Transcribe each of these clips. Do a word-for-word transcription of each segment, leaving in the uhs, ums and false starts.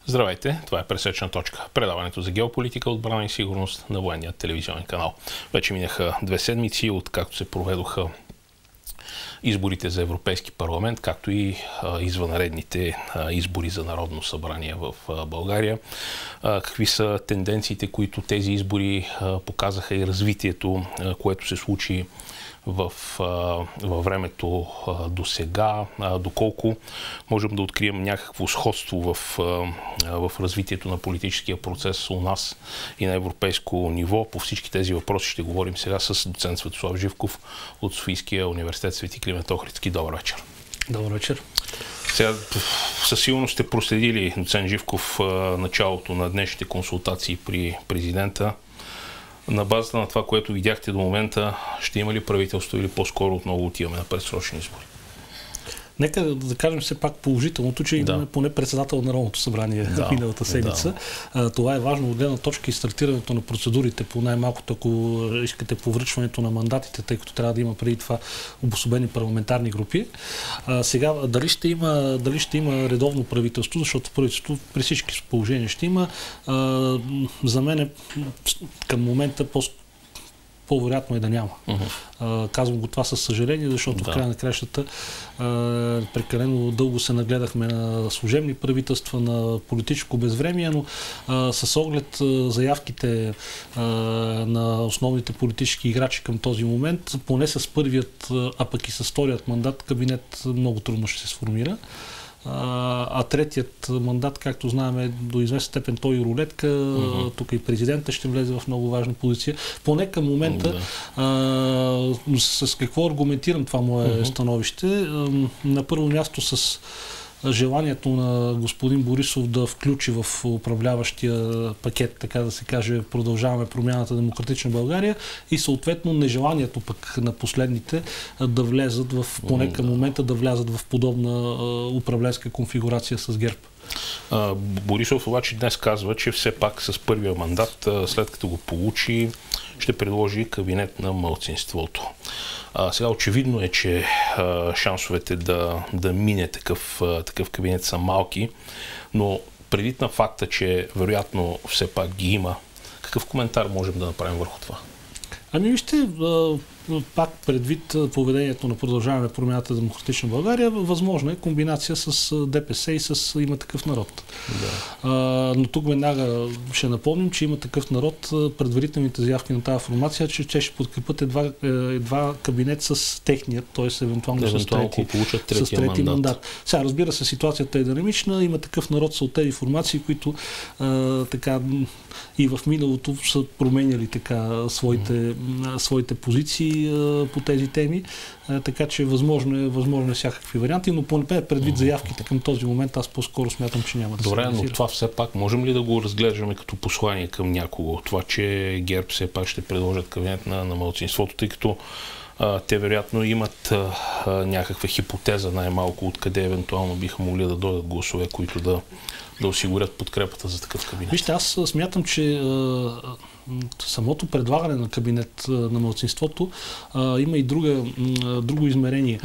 Здравейте, това е Пресечна точка. Предаването за геополитика, отбрана и сигурност на военния телевизионен канал. Вече минаха две седмици, откакто се проведоха изборите за Европейски парламент, както и а, извънредните а, избори за Народно събрание в а, България. А, какви са тенденциите, които тези избори а, показаха и развитието, а, което се случи в, а, във времето а, до сега, а, доколко можем да открием някакво сходство в, а, в развитието на политическия процес у нас и на европейско ниво. По всички тези въпроси ще говорим сега с доцент Светослав Живков от Софийския университет Свети Климент Охридски. Добър вечер. Добър вечер. Сега със сигурност сте проследили, доцент Живков, началото на днешните консултации при президента. На базата на това, което видяхте до момента, ще има ли правителство или по-скоро отново отиваме на предсрочни избори? Нека да кажем все пак положителното, че имаме да. поне председател на Народното събрание да. миналата седмица. Да. Това е важно от гледна точка и стартирането на процедурите, по най-малкото, ако искате повръчването на мандатите, тъй като трябва да има преди това обособени парламентарни групи. А, сега, дали ще, има, дали ще има редовно правителство, защото правителство при всички положения ще има. А, за мен към момента по по-вероятно е да няма. Uh-huh. А, казвам го това със съжаление, защото да. в края на кращата а, прекалено дълго се нагледахме на служебни правителства, на политическо безвремие, но а, с оглед а, заявките а, на основните политически играчи към този момент, поне с първият, а пък и с вторият мандат, кабинет много трудно ще се сформира. А, а третият мандат, както знаем, е до известна степен той и рулетка. Uh-huh. Тук и президента ще влезе в много важна позиция. Поне към момента, uh-huh. а, с какво аргументирам това мое uh-huh. становище? А, на първо място с желанието на господин Борисов да включи в управляващия пакет, така да се каже, продължаваме промяната Демократична България и съответно нежеланието пък на последните да влезат в, поне към момента, да влязат в подобна управленска конфигурация с ГЕРБ. А, Борисов обаче днес казва, че все пак с първия мандат, след като го получи, ще предложи кабинет на малцинството. А, сега очевидно е, че а, шансовете да, да мине такъв, а, такъв кабинет са малки, но предвид на факта, че вероятно все пак ги има, какъв коментар можем да направим върху това? Ами вижте, пак предвид поведението на продължаване промяната Демократична България, възможно е комбинация с ДПС и с Има такъв народ. Да. А, но тук веднага ще напомним, че Има такъв народ, предварителните заявки на тази формация, че те ще подкрепят едва, едва кабинет с техният, т.е. евентуално, евентуално с трети, с трети мандат. мандат. Сега, разбира се, ситуацията е динамична, Има такъв народ са от тези формации, които а, така и в миналото са променяли така своите, mm. своите позиции по тези теми, така че възможно е, възможно е всякакви варианти, но поне предвид заявките към този момент, аз по-скоро смятам, че няма да се Добре, реализира. но това все пак можем ли да го разглеждаме като послание към някого? Това, че ГЕРБ все пак ще предложат кабинет на, на малцинството, тъй като а, те вероятно имат а, а, някаква хипотеза най-малко, откъде евентуално биха могли да дойдат гласове, които да, да осигурят подкрепата за такъв кабинет. Вижте, аз смятам, че а, самото предлагане на кабинет на малцинството а, има и друга, а, друго измерение.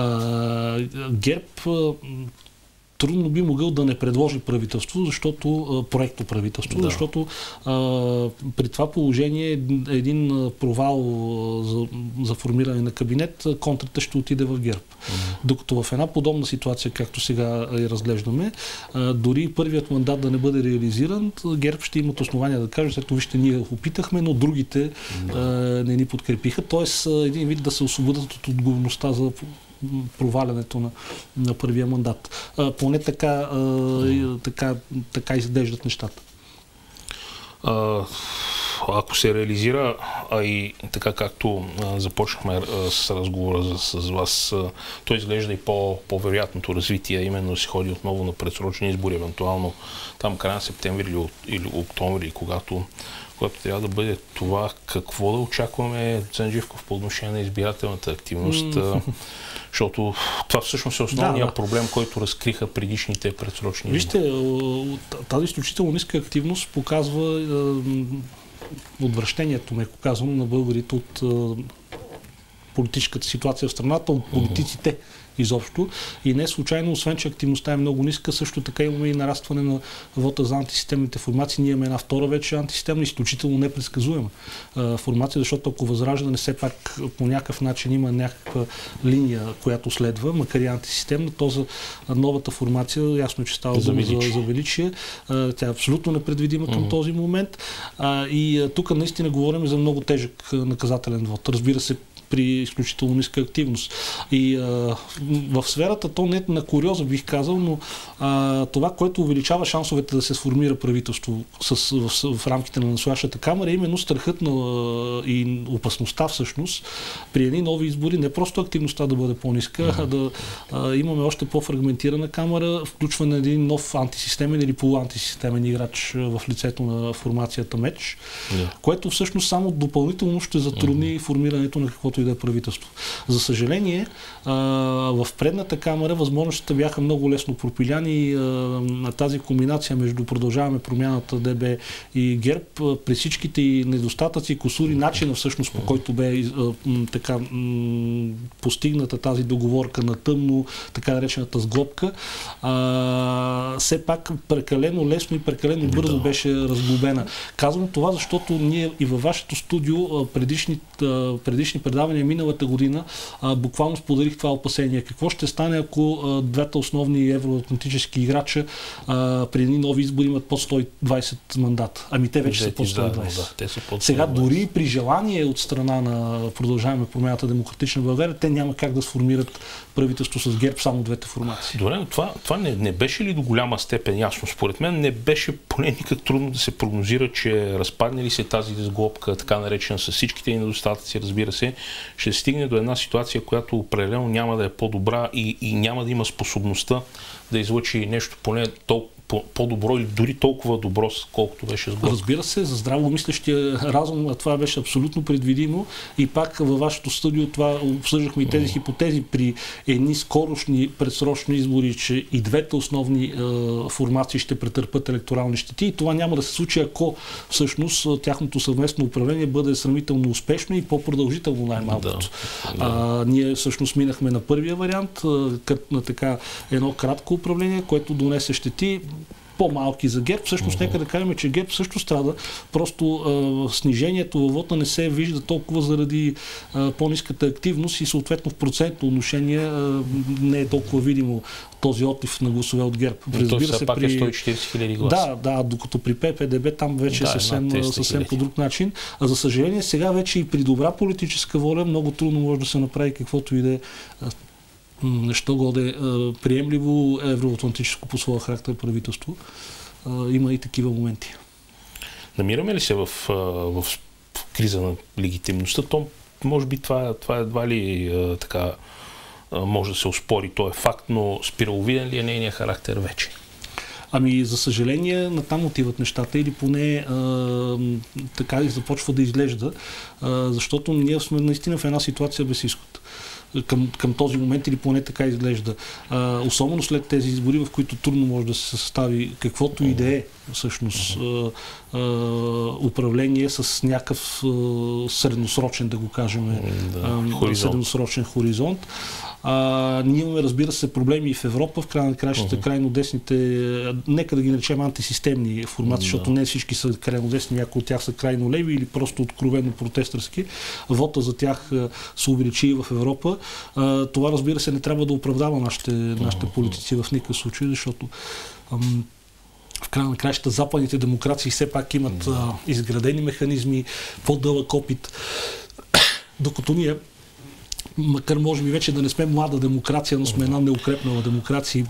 А, ГЕРБ а, трудно би могъл да не предложи правителство, защото проекто правителство, да. защото а, при това положение един провал за, за формиране на кабинет, контрата ще отиде в ГЕРБ. Mm-hmm. Докато в една подобна ситуация, както сега я разглеждаме, а, дори първият мандат да не бъде реализиран, ГЕРБ ще имат основания да кажат, ето вижте, ние опитахме, но другите mm-hmm. а, не ни подкрепиха. Тоест един вид да се освободят от отговорността за провалянето на, на първия мандат. А, поне така, а, mm. така, така изглеждат нещата. А, ако се реализира, а и така както а, започнахме а, с разговора за, с вас, а, то изглежда и по, по-вероятното развитие, именно се ходи отново на предсрочни избори, евентуално там края на септември или, или октомври, когато когато трябва да бъде това, какво да очакваме, доцент Живков, по отношение на избирателната активност, mm. защото това всъщност е основният да, да. проблем, който разкриха предишните предсрочни избори. Вижте, тази изключително ниска активност показва е, отвращението, меко казано, на българите от е, политическата ситуация в страната, от политиците. изобщо. И не случайно, освен че активността е много ниска, също така имаме и нарастване на вота за антисистемните формации. Ние имаме една втора вече антисистемна, изключително непредсказуема формация, защото ако Възраждане все пак по някакъв начин има някаква линия, която следва, макар и антисистемна, то за новата формация, ясно, че става дума за, за величие. Тя е абсолютно непредвидима към mm-hmm. този момент. И тук наистина говорим за много тежък наказателен вод. Разбира се, при изключително ниска активност. И а, в сферата, то не на куриоза бих казал, но а, това, което увеличава шансовете да се сформира правителство с, в, в рамките на настоящата камера, е именно страхът на, и опасността всъщност при едни нови избори, не просто активността да бъде по-ниска, mm-hmm. а да а, имаме още по-фрагментирана камера, включване на един нов антисистемен или полуантисистемен играч в лицето на формацията Меч, yeah. което всъщност само допълнително ще затрудни mm-hmm. формирането на каквото и да е правителство. За съжаление, а, в предната камера възможностите бяха много лесно пропиляни. А, на тази комбинация между Продължаваме промяната, ДБ и ГЕРБ, а, при всичките и недостатъци, кусури, начина всъщност по който бе а, м, така м, постигната тази договорка на тъмно, така наречената сглобка, а, все пак прекалено лесно и прекалено бързо да. беше разглобена. Казвам това, защото ние и във вашето студио предишни, предишни предавания миналата година а, буквално споделих това опасение. Какво ще стане, ако а, двете основни евроатлантически играча а, при едни нови избори имат под сто и двайсет мандата? Ами те вече са под сто и двайсет. Да, те са под Сега дори при желание от страна на Продължаваме промяната Демократична България, те няма как да сформират правителство с ГЕРБ, само двете формации. Добре, но това, това не, не беше ли до голяма степен ясно? Според мен не беше поне никак трудно да се прогнозира, че разпадне ли се тази сглобка, така наречена с всичките и недостатъци, разбира се, ще стигне до една ситуация, която определено няма да е по-добра и, и няма да има способността да излъчи нещо поне толкова по-добро или дори толкова добро, колкото беше сглобка. Разбира се, за здравомислещия разум това беше абсолютно предвидимо и пак във вашето студио това обсъждахме и тези mm. хипотези при едни скорошни предсрочни избори, че и двете основни е, формации ще претърпят електорални щети и това няма да се случи, ако всъщност тяхното съвместно управление бъде сравнително успешно и по-продължително най-малкото. Да, да. А, ние всъщност минахме на първия вариант, на така едно кратко управление, което донесе щети по-малки за ГЕРБ. Всъщност, uh-huh. нека да кажем, че ГЕРБ също страда. Просто а, снижението във вота не се вижда толкова заради а, по-ниската активност и съответно в процентно отношение а, не е толкова видимо този отлив на гласове от ГЕРБ. Разбира се, пак при... е сто и четирийсет хиляди гласа. Да, да, докато при П П Д Б там вече да, е съвсем, съвсем по друг начин. А за съжаление, сега вече и при добра политическа воля много трудно може да се направи каквото и да е нещо годе приемливо евроатлантическо по своя характер правителство. Има и такива моменти. Намираме ли се в, в криза на легитимността? То, може би това, това едва ли така може да се оспори, то е факт, но спираловиден ли е нейният характер вече? Ами, за съжаление, натам отиват нещата или поне а, така и започва да изглежда, а, защото ние сме наистина в една ситуация без изход. Към, към този момент или поне така изглежда. А, особено след тези избори, в които трудно може да се състави каквото и да е всъщност а, а, управление с някакъв а, средносрочен, да го кажем, да, а, средносрочен хоризонт. А, ние имаме, разбира се, проблеми и в Европа, в край на краищата, uh-huh. крайно десните, нека да ги наречем антисистемни формации, uh-huh. защото не всички са крайно десни, някои от тях са крайно леви или просто откровено протестърски. Вота за тях се увеличи и в Европа. А, това, разбира се, не трябва да оправдава нашите, нашите политици в никакъв случай, защото ам, в края на краищата западните демокрации все пак имат uh-huh. а, изградени механизми, по-дълъг опит, докато ние, макар може би вече да не сме млада демокрация, но сме една неукрепнала демокрация,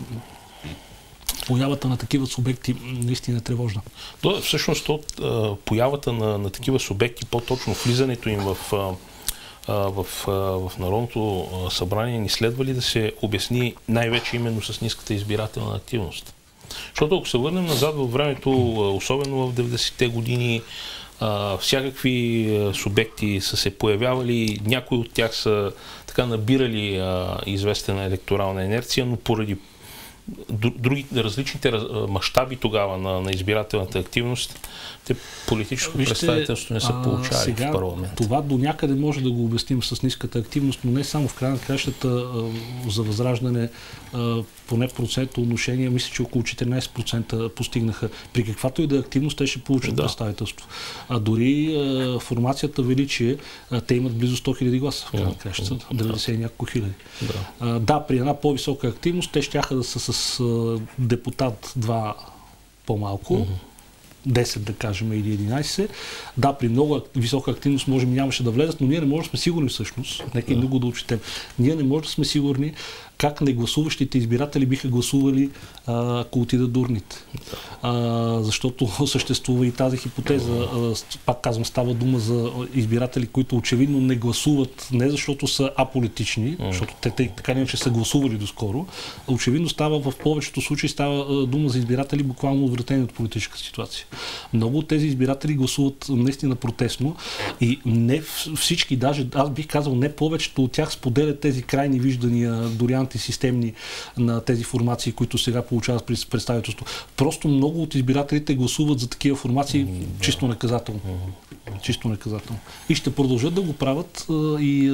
появата на такива субекти наистина е тревожна. Да, всъщност от появата на, на такива субекти, по-точно влизането им в, в, в Народното събрание, ни следва ли да се обясни най-вече именно с ниската избирателна активност? Защото ако се върнем назад във времето, особено в деветдесетте години, Uh, всякакви uh, субекти са се появявали, някои от тях са така набирали uh, известна електорална инерция, но поради други, различните мащаби тогава на, на избирателната активност, те политическо Вижте, представителство не са получали а, сега, в парламент. Това до някъде може да го обясним с ниската активност, но не само в края на кращата за Възраждане, а, поне в процентно отношение, мисля, че около четиринайсет процента постигнаха. При каквато и да активност те ще получат да. представителство. А дори а, формацията Величие, а, те имат близо сто хиляди гласа в края на кращата, деветдесет и няколко хиляди. Да. А, да, при една по-висока активност те щяха да са с а, депутат два по-малко. Mm-hmm. десет да кажем или единайсет. Да, при много висока активност може би нямаше да влезат, но ние не можем да сме сигурни всъщност. Нека и много да отчетем. Ние не можем да сме сигурни как негласуващите избиратели биха гласували, а, ако отидат до урните. А, защото съществува и тази хипотеза. А, пак казвам, става дума за избиратели, които очевидно не гласуват не защото са аполитични, защото те, те така не че са гласували доскоро. Очевидно става в повечето случаи става дума за избиратели буквално отвратени от политическа ситуация. Много от тези избиратели гласуват наистина протестно и не всички, даже аз бих казал не повечето от тях споделят тези крайни виждания, дори антисистемни на тези формации, които сега получават при представителство. Просто много от избирателите гласуват за такива формации mm-hmm. чисто наказателно. Mm-hmm. Чисто наказателно. И ще продължат да го правят и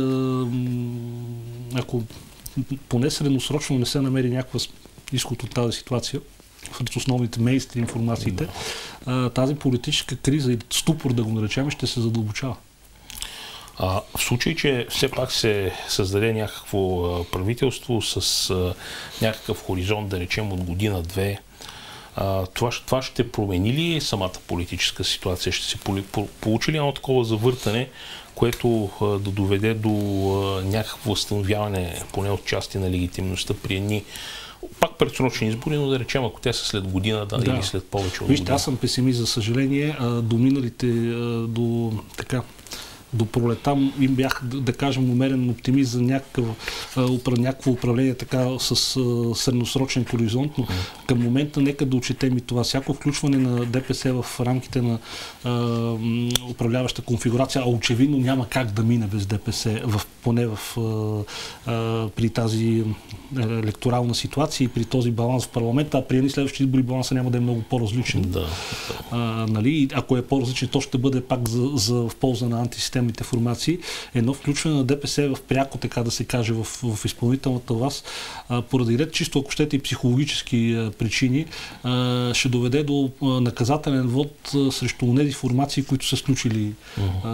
ако поне средносрочно не се намери някаква изход от тази ситуация, в основните мейнстрим информациите, mm-hmm. тази политическа криза и ступор, да го наречем, ще се задълбочава. А, в случай, че все пак се създаде някакво а, правителство с а, някакъв хоризонт, да речем от година-две, а, това, това ще промени ли самата политическа ситуация? Ще се получи ли едно такова завъртане, което а, да доведе до а, някакво възстановяване, поне от части на легитимността при едни пак предсрочни избори, но да речем, ако те са след година да, да. или след повече от Вижте, година. Аз съм песимист, за съжаление. А, до миналите, а, до така, до пролета им бях, да, да кажем, умерен оптимист за някакъв, някакво управление така с а, средносрочен хоризонт, но mm. към момента нека да отчетем и това. Всяко включване на ДПС в рамките на а, управляваща конфигурация, а очевидно няма как да мине без ДПС, в, поне в, а, а, при тази електорална ситуация и при този баланс в парламента, а при едни следващи избори баланса няма да е много по-различен. Да, да. А, нали? Ако е по-различен, то ще бъде пак за, за, в полза на антисистемните формации. Едно включване на ДПС в пряко, така да се каже, в, в изпълнителната власт, а, поради ред чисто, ако щете и психологически а, причини, а, ще доведе до а, наказателен вод а, срещу тези формации, които са сключили а,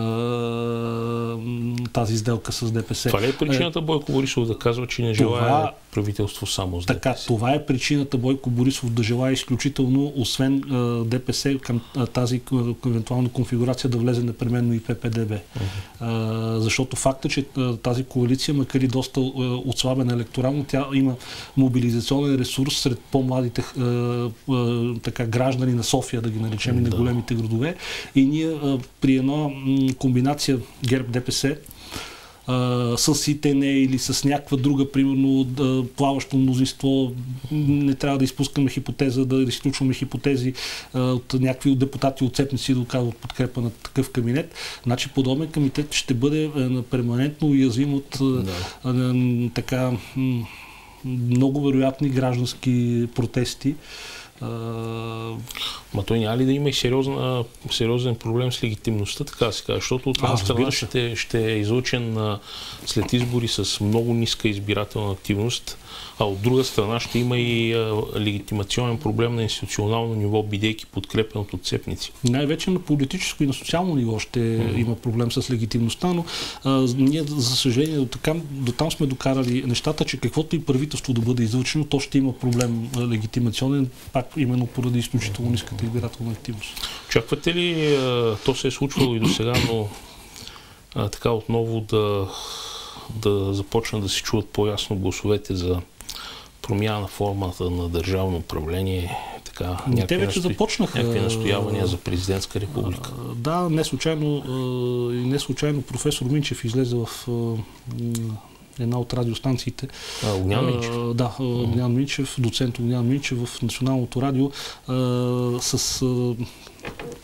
тази сделка с ДПС. Това ли е причината Бойко Борисов да казва, че не желая това... правителство само с така, ДПС? Това е причината Бойко Борисов да желая изключително, освен а, ДПС, към а, тази евентуална конфигурация да влезе непременно и ППДБ. Uh-huh. А, защото факта, че а, тази коалиция, макар и доста а, отслабена електорално, тя има мобилизационен ресурс сред по-младите а, а, така, граждани на София, да ги наречем, и uh-huh. на големите градове. И ние а, при една м, комбинация ГЕРБ-ДПС Uh, с ИТН или с някаква друга, примерно, да, плаващо мнозинство. Не трябва да изпускаме хипотеза, да изключваме хипотези uh, от някакви депутати отцепници да оказват подкрепа на такъв кабинет. Значи подобен комитет ще бъде uh, перманентно уязвим от uh, no. uh, така uh, много вероятни граждански протести. Uh... Ма той няма ли да има и сериозна, сериозен проблем с легитимността, така да се каже, защото от една страна ще, ще е излъчен а, след избори с много ниска избирателна активност, а от друга страна ще има и а, легитимационен проблем на институционално ниво, бидейки подкрепен от отцепници. Най-вече на политическо и на социално ниво ще mm-hmm. има проблем с легитимността, но а, ние, за съжаление, до, така, до там сме докарали нещата, че каквото и правителство да бъде излъчено, то ще има проблем а, легитимационен, пак именно поради изключително ниската избирателна активност. Очаквате ли, а, то се е случвало и до сега, но а, така отново да, да започнат да се чуват по-ясно гласовете за промяна на формата на държавно управление, така, те вече насто... започнаха някакви настоявания за президентска република. Да, не случайно, не случайно професор Минчев излезе в една от радиостанциите. А, Огнян Минчев? А, да, Огнян Минчев, доцент Огнян Минчев в Националното радио а, с а,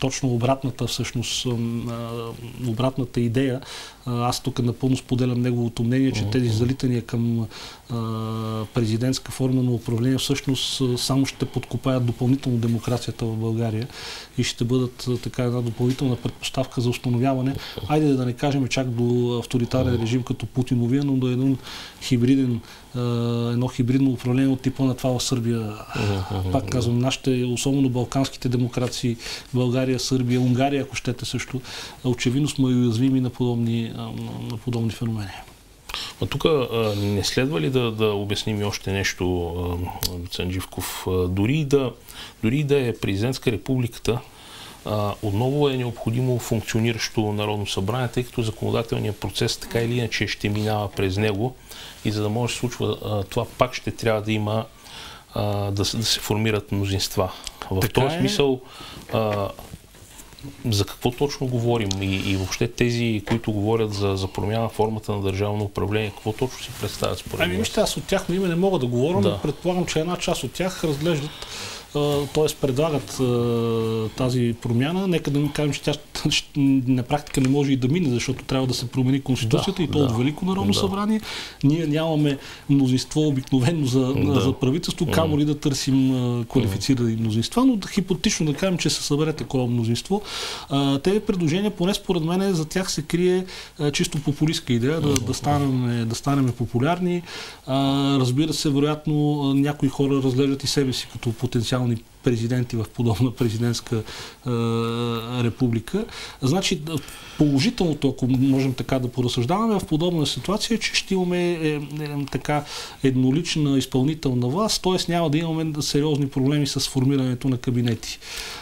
точно обратната всъщност, обратната идея. Аз тук напълно споделям неговото мнение, че тези залитания към президентска форма на управление всъщност само ще подкопаят допълнително демокрацията в България и ще бъдат така една допълнителна предпоставка за установяване, айде да не кажем чак до авторитарен режим като Путиновия, но до един хибриден, едно хибридно управление от типа на това в Сърбия. Пак казвам, нашите, особено балканските демокрации, България, Сърбия, Унгария, ако щете също, очевидно сме уязвими на подобни, на подобни феномени. А тук не следва ли да, да обясним и още нещо, доцент Живков? Дори да, дори да е президентска републиката, отново е необходимо функциониращо Народно събрание, тъй като законодателният процес така или иначе ще минава през него и за да може да се случва това, пак ще трябва да има да, да се формират мнозинства. В така този смисъл а, за какво точно говорим и, и въобще тези, които говорят за, за промяна в формата на държавно управление, какво точно си представят според Ами вижте, аз от тях име не мога да говоря, да. но предполагам, че една част от тях разглеждат, т.е. предлагат а, тази промяна. Нека да ми кажем, че тя на практика не може и да мине, защото трябва да се промени Конституцията да, и то да. от Велико народно да. събрание. Ние нямаме мнозинство обикновено за, да. за правителство, камо ли да търсим а, квалифицирани мнозинства, но хипотетично да кажем, че се събере такова мнозинство. А, тези предложения, поне според мен, за тях се крие а, чисто популистка идея, да, да, станем, да станем популярни. А, разбира се, вероятно, някои хора разглеждат и себе си като потенциални президенти в подобна президентска е, република. Значи, положителното, ако можем така да поразсъждаваме в подобна ситуация, е, че ще имаме е, е, така еднолична изпълнителна власт, т.е. няма да имаме сериозни проблеми с формирането на кабинети.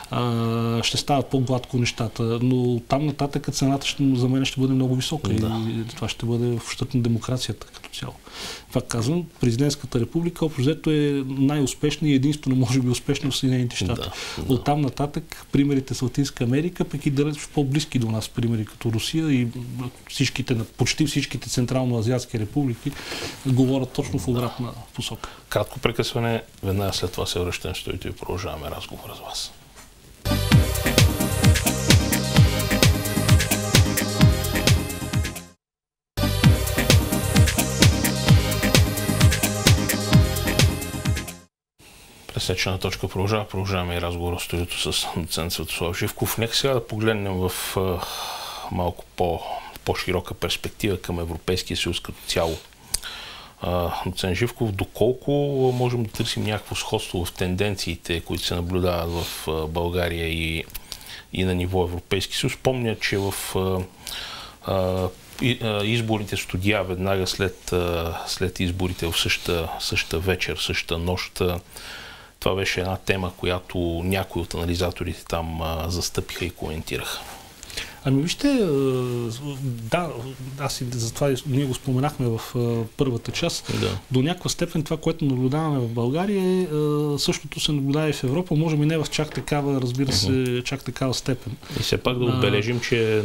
А, ще стават по-гладко нещата, но там нататък цената ще, за мен ще бъде много висока да. и това ще бъде в ущърб на демокрацията като цяло. Това казвам, президентската република общо е най-успешна и единствено може би успешна в Съединените щати. Да, да. От там нататък примерите с Латинска Америка, пък и далеч по-близки до нас примери като Русия и всичките, почти всичките централно-азиатски републики говорят точно в обратна посока. Кратко прекъсване, веднага след това се връщаме в студиото и продължаваме разговора с вас. Пресечена точка продължава. Продължаваме и разговор в студиото с доцент Светослав Живков. Нека сега да погледнем в а, малко по, по-широка перспектива към Европейския съюз като цяло. А, доцент Живков, доколко можем да търсим някакво сходство в тенденциите, които се наблюдават в а, България и, и на ниво Европейски съюз? Помня, че в а, а, изборите студия веднага след, след изборите в същата, същата вечер, същата нощ, това беше една тема, която някои от анализаторите там а, застъпиха и коментираха. Ами вижте, да, аз и затова ние го споменахме в първата част. Да. До някаква степен това, което наблюдаваме в България, е, същото се наблюдава и в Европа, може би не в чак такава, разбира се, uh-huh. чак такава степен. И все пак да отбележим, че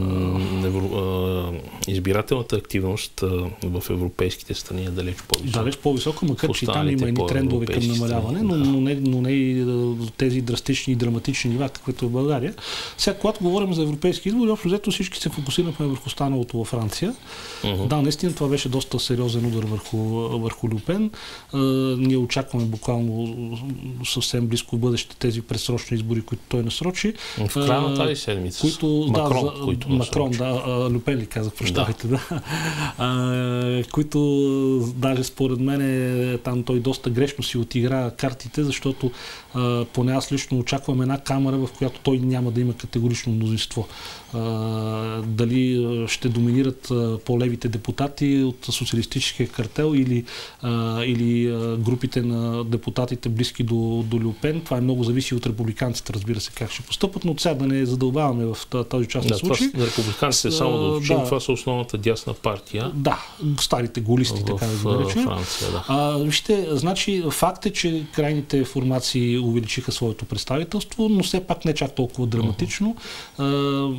избирателната активност в европейските страни е далеч по-висока. Далеч по-висока, макар че там има и трендове към намаляване, но, да. но, не, но не и тези драстични и драматични нива, каквито е в България. Сега, когато говорим за европейски избори, общо взето всички се фокусирахме върху станалото във Франция. Uh-huh. Да, наистина това беше доста сериозен удар върху, върху Люпен. А, ние очакваме буквално съвсем близко в бъдеще тези предсрочни избори, които той насрочи. В края на тази седмица. Които, Макрон, да, за, които Макрон, да, Люпен ли казах, прощавайте, да. да. А, които даже според мен е, там той доста грешно си отигра картите, защото а, поне аз лично очаквам една камера, в която той няма да има категорично мнозинство. Uh, дали ще доминират uh, по-левите депутати от социалистическия картел или, uh, или uh, групите на депутатите близки до, до Люпен. Това е много зависи от републиканците, разбира се, как ще постъпат, но сега да не задълбаваме в тази част да, на случай. Това, републиканците uh, само да учим, да, това са основната дясна партия. Да, старите голисти, така да го наречем. Франция, да. Uh, вижте, значи факт е, че крайните формации увеличиха своето представителство, но все пак не чак толкова драматично. Uh-huh. Uh,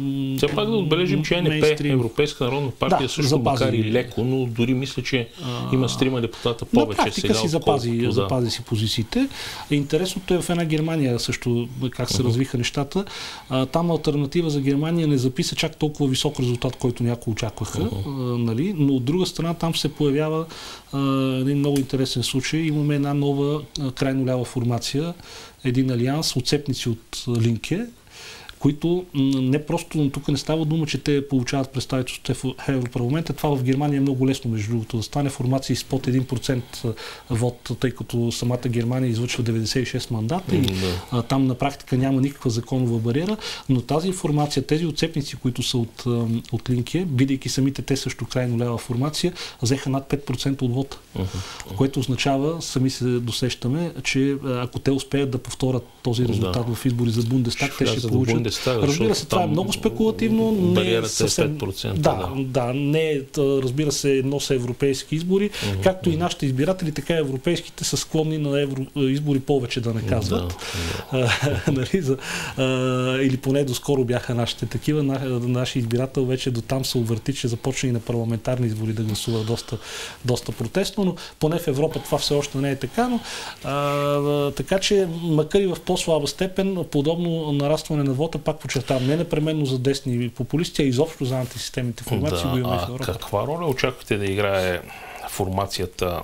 Все пак да отбележим, че Е Ен Пе, Европейска народна партия, да, също запази, макар и леко, но дори мисля, че а, има стрима депутата повече. На практика сега, си запази, да. запази си позициите. Интересното е в една Германия също как се uh-huh. развиха нещата. А, там алтернатива за Германия не записа чак толкова висок резултат, който някои очакваха. Uh-huh. А, нали? Но от друга страна там се появява а, един много интересен случай. Имаме една нова а, крайно лява формация, един алианс, отцепници от Линке, които не просто, тук не става дума, че те получават представителството в Европарламента. Това в Германия е много лесно, между другото, да стане формация с под един процент вод, тъй като самата Германия излъчва деветдесет и шест мандата и а, там на практика няма никаква законова бариера, но тази формация, тези отцепници, които са от, от Линке, бидейки самите те също крайно лява формация, взеха над пет процента от вода. Uh-huh. Което означава, сами се досещаме, че ако те успеят да повторят този резултат да. в избори за Бундестаг, те ще получат. Разбира се, това е много спекулативно. Не е съвсем... пет процента. Да, да, да, не, разбира се, едно са европейски избори, uh-huh. както и нашите избиратели, така и европейските са склонни на евро... избори повече да не казват. Да, да. нали, за, а, или поне доскоро бяха нашите такива. На, наши избирател вече до там се увърти, че започна и на парламентарни избори да гласува доста, доста протестно, но поне в Европа това все още не е така. Но, а, така че, макар и в по-слаба степен, подобно нарастване на вота, пак подчертавам, не непременно за десни популисти, а изобщо за антисистемните формации да, го имаме в Европа. Каква роля очаквате да играе формацията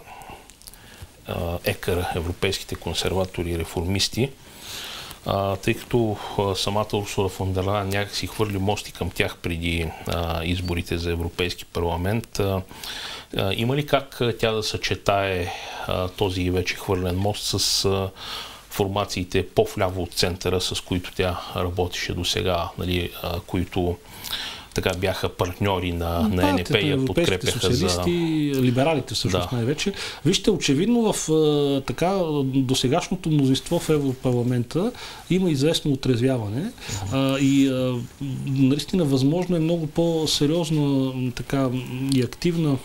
Е К Р, европейските консерватори и реформисти, а, тъй като а, самата Урсула фон дер Лайен някакси хвърли мости към тях преди а, изборите за Европейски парламент. А, а, има ли как а, тя да съчетае а, този вече хвърлен мост с а, формациите по-вляво от центъра, с които тя работеше до сега, нали, а, които така бяха партньори на, на Е Ен Пе и я подкрепяха социалисти, за... либералите всъщност да. най-вече. Вижте, очевидно в а, така досегашното мнозинство в Европарламента има известно отрезвяване uh-huh. а, и а, наистина възможно е много по-сериозна така и активна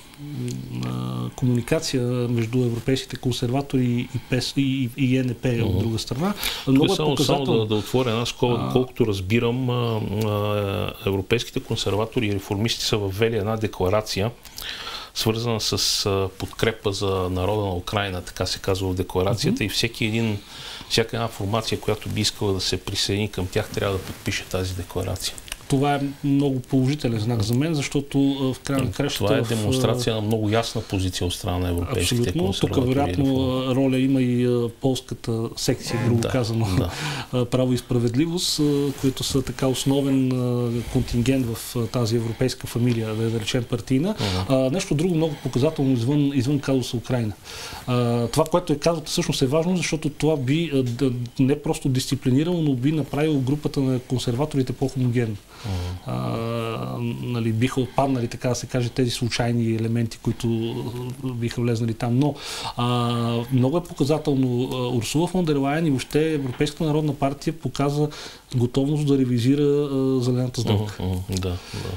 комуникация между европейските консерватори и, ПЕС, и, и Е Ен Пе uh-huh. от друга страна. Много е само, показател... само да, да отворя една скоба, а... колкото разбирам, а, а, европейските консерватори и реформисти са въвели една декларация, свързана с а, подкрепа за народа на Украйна, така се казва в декларацията, uh-huh. и всеки един, всяка една формация, която би искала да се присъедини към тях, трябва да подпише тази декларация. Това е много положителен знак за мен, защото в края на кращата... Това е демонстрация в... на много ясна позиция от страна на европейските абсолютно. консерватори. Тук вероятно роля има и полската секция, грубо да, казано, да. Право и справедливост, които са така основен контингент в тази европейска фамилия, да, да речем партийна. Uh-huh. Нещо друго много показателно извън, извън казуса Украйна. Това, което е казвате, всъщност е важно, защото това би не просто дисциплинирало, но би направило групата на консерваторите по-хомогенна. Uh-huh. А, нали, биха отпаднали, така да се каже, тези случайни елементи, които биха влезнали там. Но а, много е показателно. Урсула фон дер Лайен и въобще Европейската народна партия показа готовност да ревизира а, зелената сделка. Uh-huh. Uh-huh. Да, да.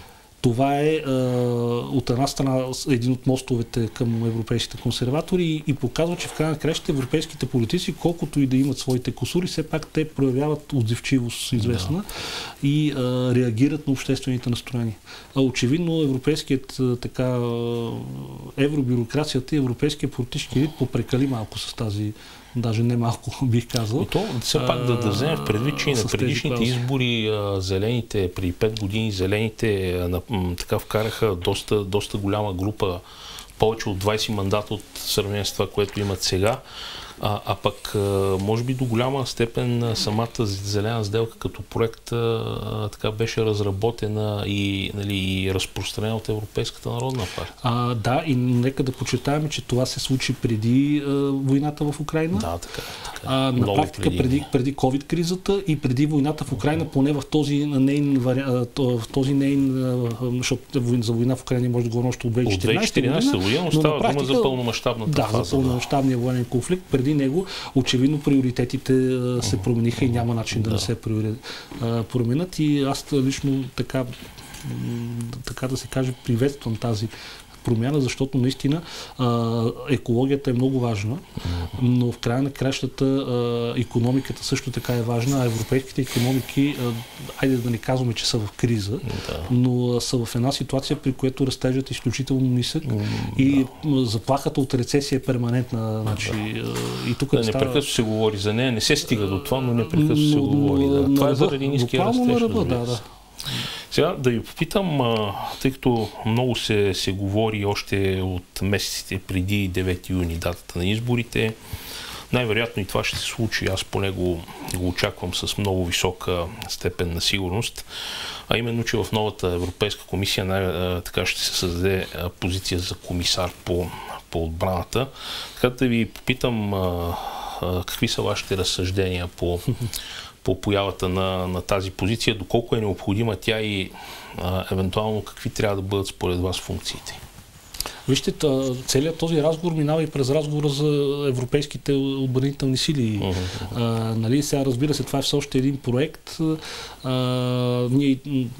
Това е а, от една страна един от мостовете към европейските консерватори и, и показва, че в крайна краща европейските политици, колкото и да имат своите кусури, все пак те проявяват отзивчивост известна да. и а, реагират на обществените настроения. А очевидно европейският така евробюрокрацията и европейския политически елит попрекали малко с тази, даже не малко бих казал. И то все пак да, да вземем в предвид, че и на предишните избори а, зелените, преди пет години зелените а, м, така вкараха доста, доста голяма група, повече от двайсет мандата от сравнение с това, което имат сега. А, а пък, може би до голяма степен самата зелена сделка като проект а, така беше разработена и, нали, и разпространена от Европейската народна партия. А, да, и нека да почитаем, че това се случи преди а, войната в Украйна. Да, така. така. А, на практика преди, преди, преди COVID-кризата и преди войната в Украйна, поне в този нейн, в този нейн, защото за война в Украйна може да говорим още от две хиляди и четиринадесета година, но става дума за пълномащабната да, фаза. За пълномащабния военен конфликт. Преди него очевидно приоритетите а, се промениха и няма начин да, да не се променят. И аз лично така, така да се каже, приветствам тази промяна, защото наистина а, екологията е много важна, но в края на кращата а, икономиката също така е важна, а европейските икономики, а, айде да не казваме, че са в криза, да. но а, са в една ситуация, при която растежът е изключително нисък mm, и да. заплахата от рецесия е перманентна. Значи, да. и тук да, става... Непрекъснато се говори за нея, не се стига до това, но непрекъснато се говори. Да. Това е заради ниския растеж. Да, да. Сега да ви попитам, тъй като много се, се говори още от месеците преди девети юни, датата на изборите, най-вероятно и това ще се случи. Аз поне го, го очаквам с много висока степен на сигурност, а именно, че в новата Европейска комисия най- така ще се създаде позиция за комисар по, по отбраната. Така да ви попитам а, а, какви са вашите разсъждения по по появата на, на тази позиция, доколко е необходима тя и а, евентуално какви трябва да бъдат според вас функциите? Вижте, целият този разговор минава и през разговора за европейските отбранителни сили. Uh-huh. А, нали, сега, разбира се, това е все още един проект. А, ние,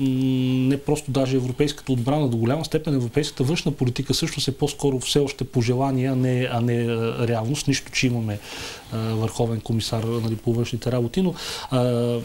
не просто даже европейската отбрана, до голяма степен европейската външна политика също е по-скоро все още пожелание, а не, а не реалност. Нищо, че имаме а, върховен комисар, нали, по външните работи, но а,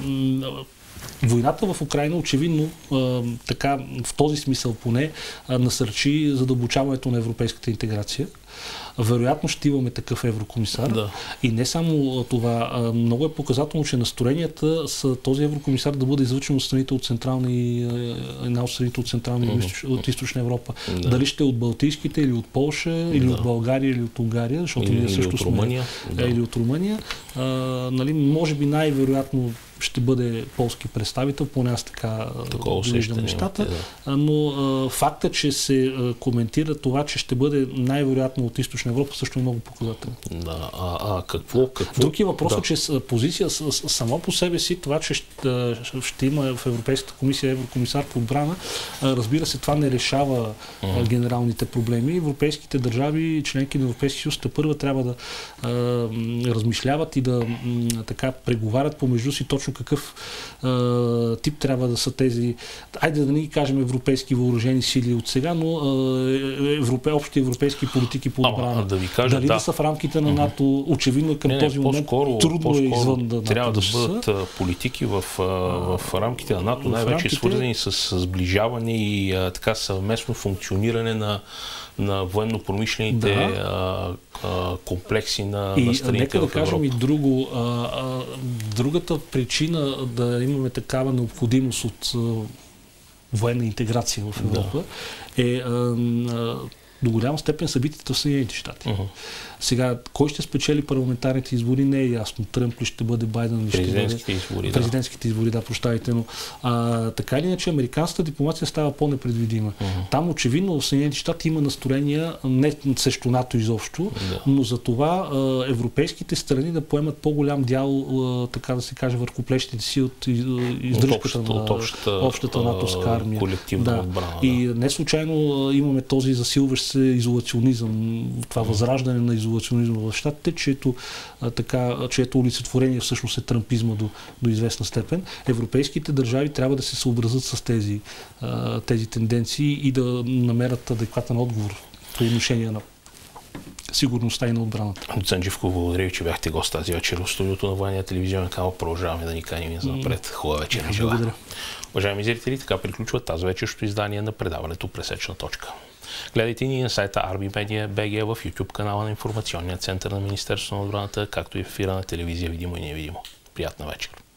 войната в Украйна очевидно а, така, в този смисъл поне а, насърчи задълбочаването на европейската интеграция. Вероятно ще имаме такъв еврокомисар. Да. И не само това. А, много е показателно, че настроенията са този еврокомисар да бъде излъчен от страните от Централна и една от страните от Централна и uh-huh. от Източна Европа. Да. Дали ще е от Балтийските, или от Полша, или да. от България, или от Унгария, защото ние също сме. Румъния. Да. Или от Румъния. А, нали, може би най-вероятно ще бъде полски представител, поне аз така виждам нещата. Да. Но а, факта, че се а, коментира това, че ще бъде най-вероятно от Източна Европа, също е много показателно. Да, а, а какво, какво? Други въпрос е, че с позиция с, с, само по себе си, това, че ще, ще има в Европейската комисия еврокомисар по отбрана, а, разбира се, това не решава mm-hmm. а, генералните проблеми. Европейските държави, членки на Европейския съюз, първа трябва да а, размишляват и да м, така преговарят помежду си точно какъв а, тип трябва да са тези, айде да не ги кажем европейски въоръжени сили от сега, но а, европе, общи европейски политики по отбрана. Да ви кажа, дали да. да са в рамките на НАТО, очевидно към не, не, този момент трудно е извън да НАТО. Трябва да бъдат са. политики в, в рамките на НАТО, най-вече рамките... свързани с сближаване и а, така съвместно функциониране на на военно-промишлените да. а, а, комплекси на, и, на страните нека да в кажем Европа. И друго. А, а, другата причина да имаме такава необходимост от а, военна интеграция в Европа да. е а, а, до голяма степен събитията в Съединените щати. Uh-huh. Сега, кой ще спечели парламентарните избори, не е ясно. Тръмп ли ще бъде, Байден ли ще бъде. Президентските избори, Президентските да. избори, да, прощавайте. Но а, така или иначе, американската дипломация става по-непредвидима. Uh-huh. Там очевидно в Съединените щати има настроения не срещу НАТО изобщо, да. но за това а, европейските страни да поемат по-голям дял, а, така да се каже, върху плещите си от издръжката от общата, на от общата, общата натовска армия. Колективна да. отбрана. Да. И не случайно а, имаме този засилващ се изолационизъм, това uh-huh. възраждане на изолационизма в щатите, чието, а, така, чието олицетворение всъщност е трампизма до, до известна степен. Европейските държави трябва да се съобразят с тези, а, тези тенденции и да намерят адекватен отговор по отношение на сигурността и на отбраната. Доцент Живков, благодаря ви, че бяхте гост тази вечер в студиото на Военния телевизионен канал. Продължаваме да ни каним за напред. Хубава вечер ви желая. Благодаря. Уважаеми зрители, така приключва тази вечерното издание на предаването Пресечна точка. Гледайте ни на сайта ар би медия точка би джи, в YouTube канала на Информационния център на Министерството на отбраната, както и в ефира на телевизия Видимо и невидимо. Приятна вечер!